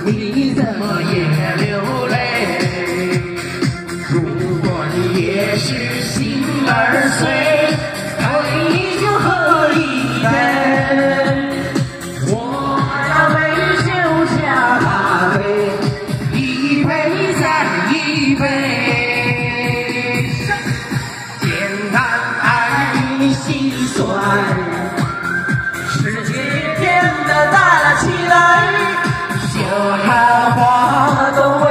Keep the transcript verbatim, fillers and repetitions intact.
你怎么也流泪？如果你也是心儿碎，陪酒喝一杯。我要美酒加咖啡，一杯再一杯。简单爱心酸，世界变得大起来。就看花朵。